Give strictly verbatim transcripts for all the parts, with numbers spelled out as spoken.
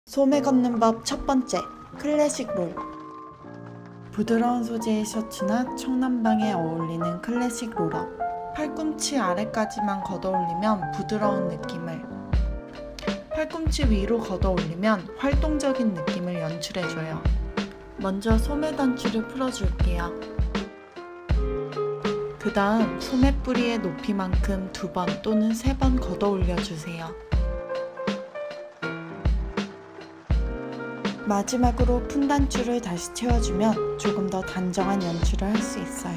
소매 걷는 법 첫 번째, 클래식 롤. 부드러운 소재의 셔츠나 청남방에 어울리는 클래식 롤업. 팔꿈치 아래까지만 걷어올리면 부드러운 느낌을, 팔꿈치 위로 걷어올리면 활동적인 느낌을 연출해줘요. 먼저 소매 단추를 풀어줄게요. 그 다음 소매뿌리의 높이만큼 두 번 또는 세 번 걷어올려주세요. 마지막으로 푼 단추를 다시 채워주면 조금 더 단정한 연출을 할 수 있어요.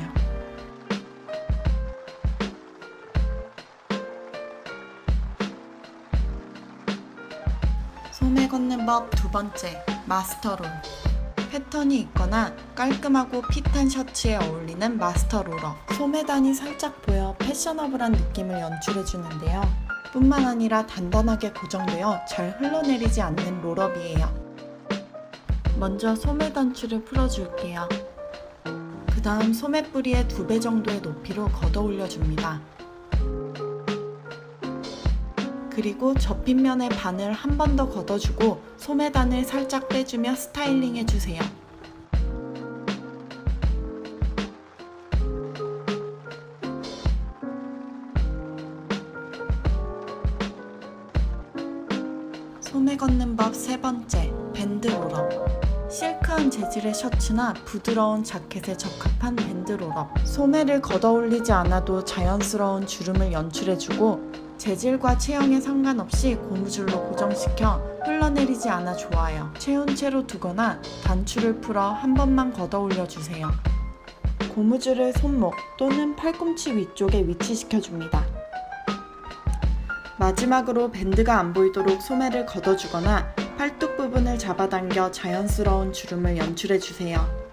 소매 걷는 법 두 번째, 마스터 롤. 패턴이 있거나 깔끔하고 핏한 셔츠에 어울리는 마스터 롤업. 소매단이 살짝 보여 패셔너블한 느낌을 연출해주는데요. 뿐만 아니라 단단하게 고정되어 잘 흘러내리지 않는 롤업이에요. 먼저 소매 단추를 풀어줄게요. 그 다음 소매뿌리의 두 배 정도의 높이로 걷어 올려줍니다. 그리고 접힌 면의 반을 한 번 더 걷어주고 소매단을 살짝 빼주며 스타일링 해주세요. 소매 걷는 법 세 번째, 밴드 롤업. 실크한 재질의 셔츠나 부드러운 자켓에 적합한 밴드 롤업. 소매를 걷어 올리지 않아도 자연스러운 주름을 연출해주고 재질과 체형에 상관없이 고무줄로 고정시켜 흘러내리지 않아 좋아요. 채운 채로 두거나 단추를 풀어 한 번만 걷어 올려주세요. 고무줄을 손목 또는 팔꿈치 위쪽에 위치시켜줍니다. 마지막으로 밴드가 안 보이도록 소매를 걷어주거나 팔뚝 부분을 잡아당겨 자연스러운 주름을 연출해주세요.